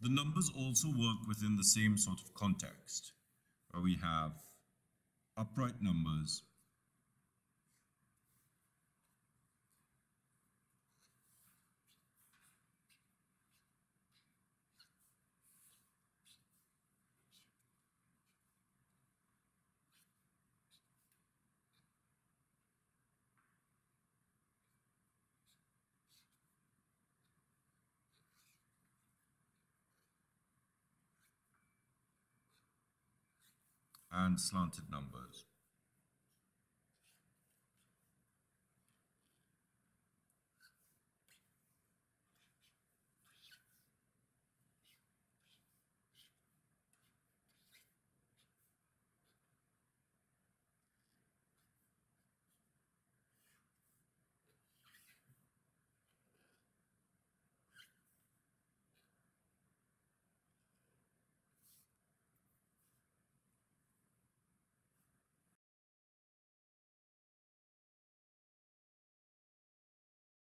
the numbers also work within the same sort of context, where we have upright numbers and slanted numbers.